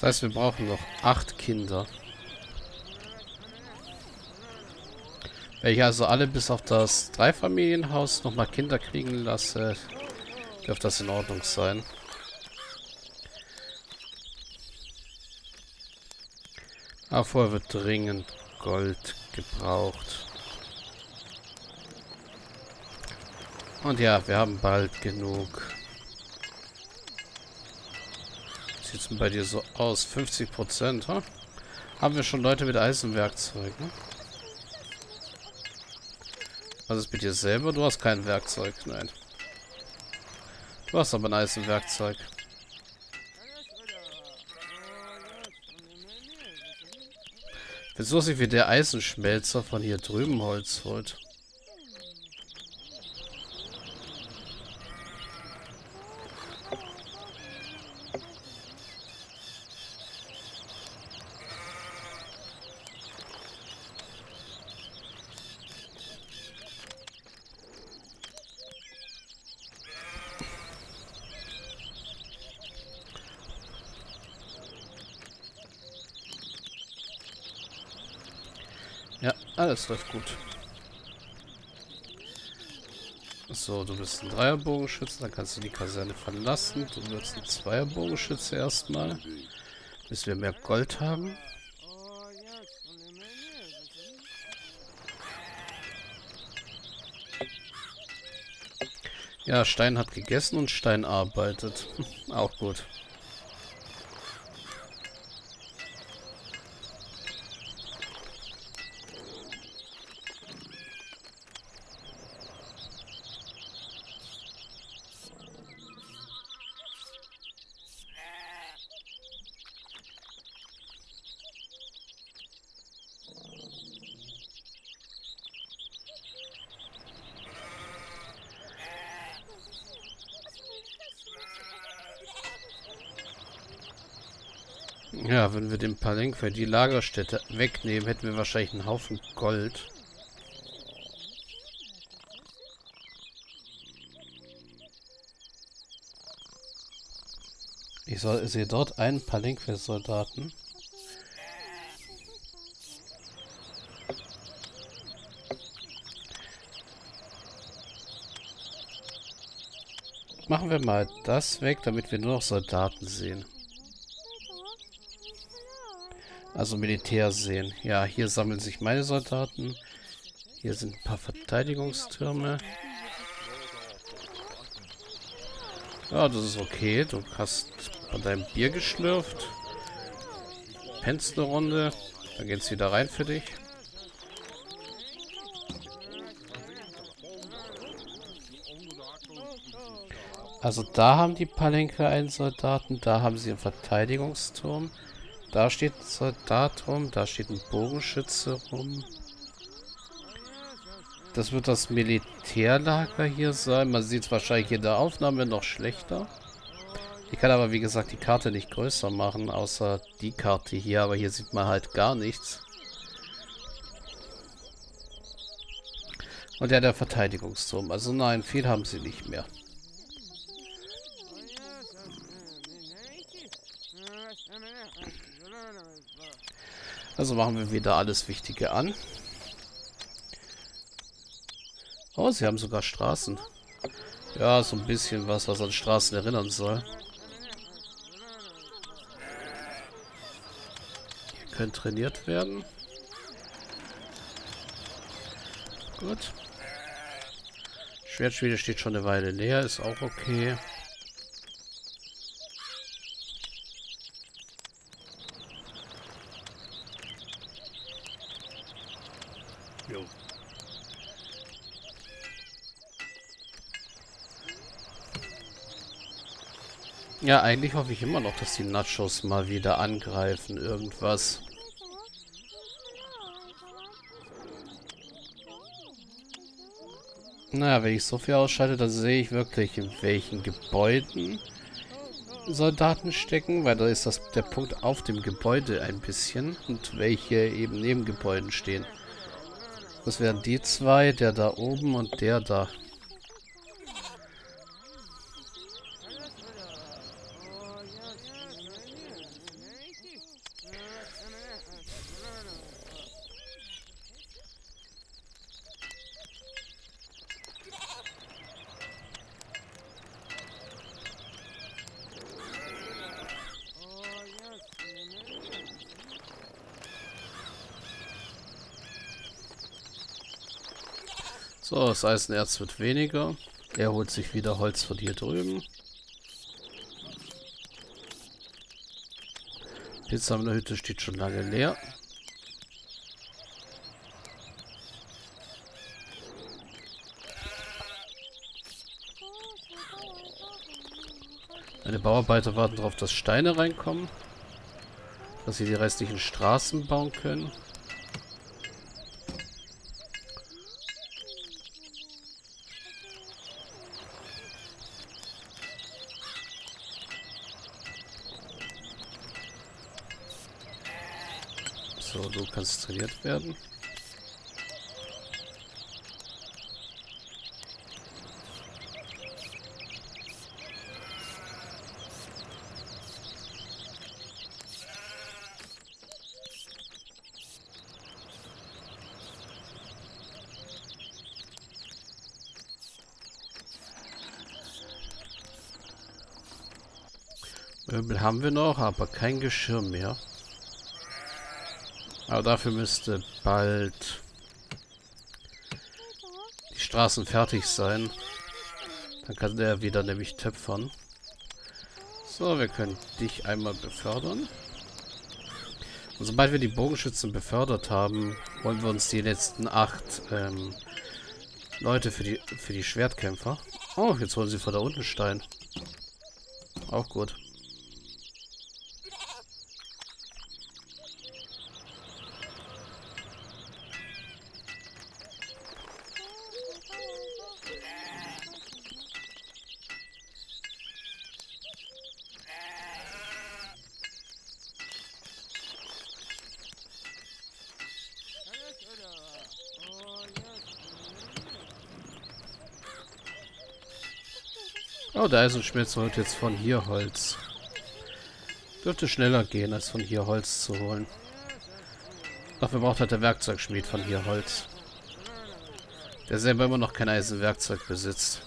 heißt, wir brauchen noch 8 Kinder. Wenn ich also alle bis auf das Dreifamilienhaus nochmal Kinder kriegen lasse, dürfte das in Ordnung sein. Aber vorher wird dringend Gold gebraucht. Und ja, wir haben bald genug. Sieht's denn bei dir so aus? 50%, ha? Haben wir schon Leute mit Eisenwerkzeug, ne? Was ist mit dir selber? Du hast kein Werkzeug, nein. Du hast aber ein Eisenwerkzeug. Wieso sich wie der Eisenschmelzer von hier drüben Holz holt? Ja, alles läuft gut. So, du bist ein Dreierbogenschütze, dann kannst du die Kaserne verlassen. Du wirst ein Zweierbogenschütze erstmal, bis wir mehr Gold haben. Ja, Stein hat gegessen und Stein arbeitet. Auch gut. Ja, wenn wir den Palenque für die Lagerstätte wegnehmen, hätten wir wahrscheinlich einen Haufen Gold. Ich sehe dort einen Palenque-Soldaten. Machen wir mal das weg, damit wir nur noch Soldaten sehen. Also Militär sehen. Ja, hier sammeln sich meine Soldaten. Hier sind ein paar Verteidigungstürme. Ja, das ist okay. Du hast von deinem Bier geschlürft. Pennst eine Runde. Dann geht's wieder rein für dich. Also da haben die Palenque einen Soldaten. Da haben sie einen Verteidigungsturm. Da steht ein Soldat rum, da steht ein Bogenschütze rum. Das wird das Militärlager hier sein. Man sieht es wahrscheinlich in der Aufnahme noch schlechter. Ich kann aber, wie gesagt, die Karte nicht größer machen, außer die Karte hier. Aber hier sieht man halt gar nichts. Und ja, der Verteidigungsturm. Also nein, viel haben sie nicht mehr. Also machen wir wieder alles Wichtige an. Oh, sie haben sogar Straßen. Ja, so ein bisschen was an Straßen erinnern soll. Hier können trainiert werden. Gut. Schwertschmiede steht schon eine Weile leer, ist auch okay. Jo. Ja, eigentlich hoffe ich immer noch, dass die Nachos mal wieder angreifen. Irgendwas. Naja, wenn ich so viel ausschalte, dann sehe ich wirklich, in welchen Gebäuden Soldaten stecken, weil da ist der Punkt auf dem Gebäude ein bisschen und welche eben neben Gebäuden stehen. Das wären die zwei, der da oben und der da. So, das Eisenerz wird weniger. Er holt sich wieder Holz von hier drüben. Pizza in der Hütte steht schon lange leer. Meine Bauarbeiter warten darauf, dass Steine reinkommen. Dass sie die restlichen Straßen bauen können. So, du kannst trainiert werden. Möbel haben wir noch, aber kein Geschirr mehr. Aber dafür müsste bald die Straßen fertig sein. Dann kann der wieder nämlich töpfern. So, wir können dich einmal befördern. Und sobald wir die Bogenschützen befördert haben, holen wir uns die letzten 8 Leute für die Schwertkämpfer. Oh, jetzt holen sie von da unten Stein. Auch gut. Oh, der Eisenschmelzer holt jetzt von hier Holz. Dürfte schneller gehen, als von hier Holz zu holen. Dafür braucht halt der Werkzeugschmied von hier Holz. Der selber immer noch kein Eisenwerkzeug besitzt.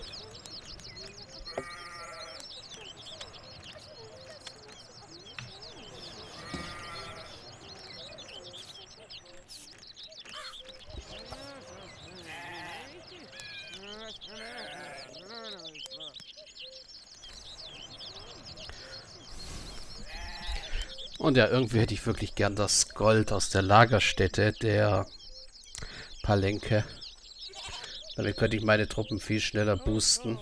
Und ja, irgendwie hätte ich wirklich gern das Gold aus der Lagerstätte der Palenque. Damit könnte ich meine Truppen viel schneller boosten.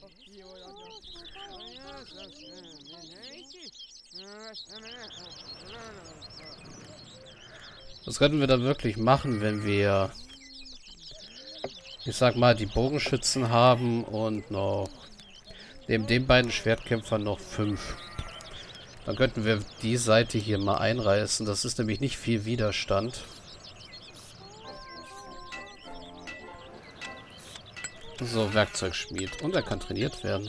Was könnten wir da wirklich machen, wenn wir, ich sag mal, die Bogenschützen haben und noch neben den beiden Schwertkämpfern noch 5. Dann könnten wir die Seite hier mal einreißen. Das ist nämlich nicht viel Widerstand. So, Werkzeugschmied. Und er kann trainiert werden.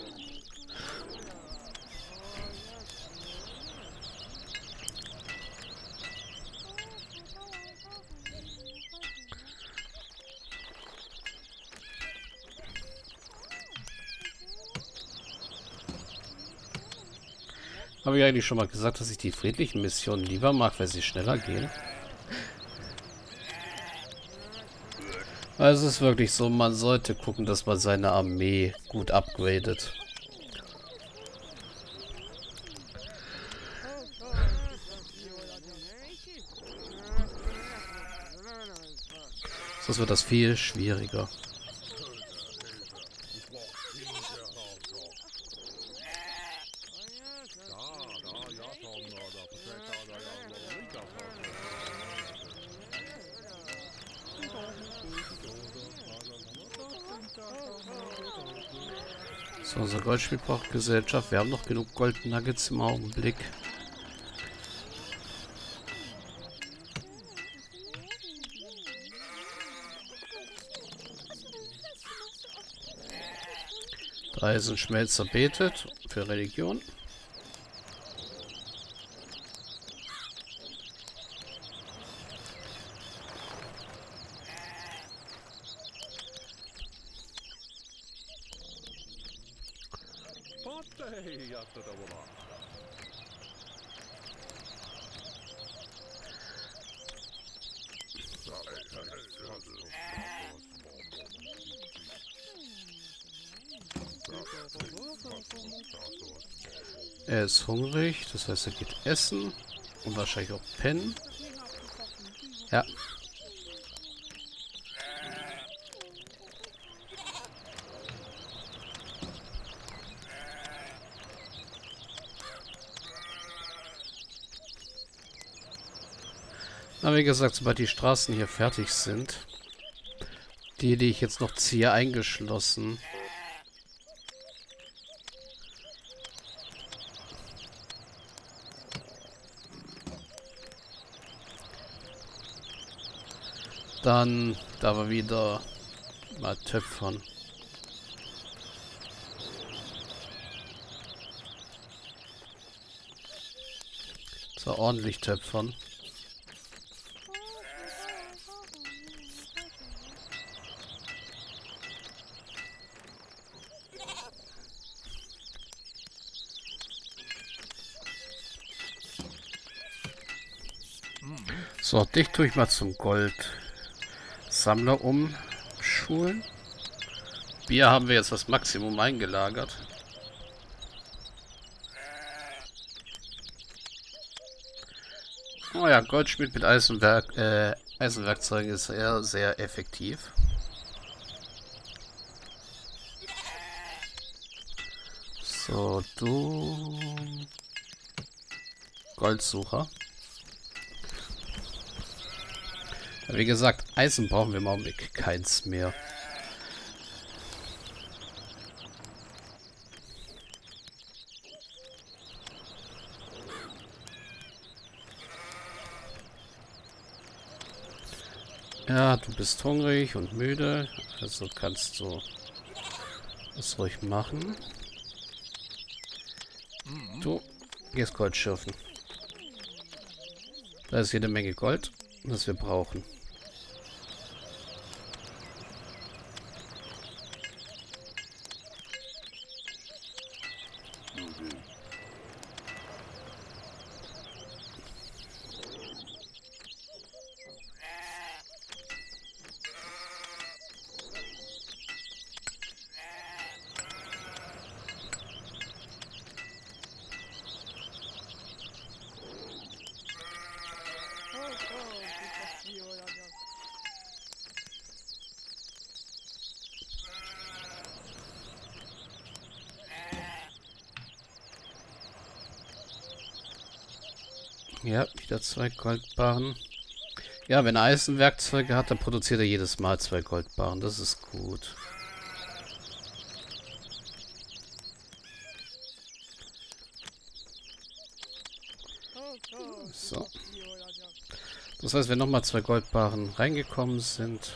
Habe ich eigentlich schon mal gesagt, dass ich die friedlichen Missionen lieber mag, weil sie schneller gehen? Also es ist wirklich so, man sollte gucken, dass man seine Armee gut upgradet. Sonst wird das viel schwieriger. So, unser Goldschmied braucht Gesellschaft. Wir haben noch genug Gold-Nuggets im Augenblick. Der Eisenschmelzer betet für Religion. Er ist hungrig, das heißt, er geht essen und wahrscheinlich auch pennen. Ja. Na, wie gesagt, sobald die Straßen hier fertig sind, die ich jetzt noch ziehe, eingeschlossen. Dann da wir wieder mal töpfern. So ordentlich töpfern. So, dich tue ich mal zum Goldsammler umschulen. Bier haben wir jetzt das Maximum eingelagert. Oh ja, Goldschmied mit Eisenwerkzeugen ist eher sehr effektiv. So, du... Goldsucher. Wie gesagt, Eisen brauchen wir im Augenblick keins mehr. Ja, du bist hungrig und müde, also kannst du das ruhig machen. Du gehst Gold schürfen. Da ist jede Menge Gold, das wir brauchen. Ja, wieder 2 Goldbarren. Ja, wenn er Eisenwerkzeuge hat, dann produziert er jedes Mal 2 Goldbarren. Das ist gut. So. Das heißt, wenn nochmal 2 Goldbarren reingekommen sind...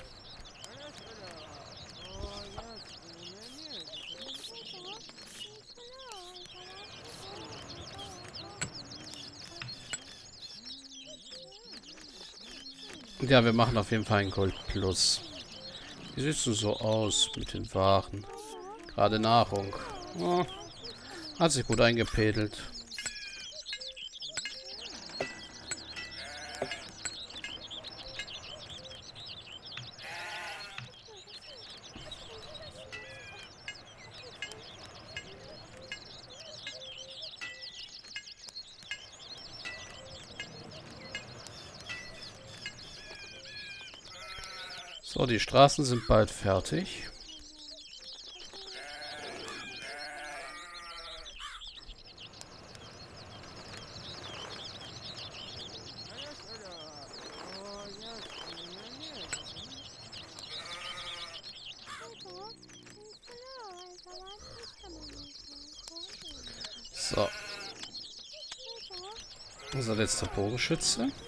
Ja, wir machen auf jeden Fall ein Gold Plus. Wie sieht es denn so aus mit den Waren? Gerade Nahrung. Oh, hat sich gut eingepedelt. So, die Straßen sind bald fertig. So. Unser letzter Bogenschütze.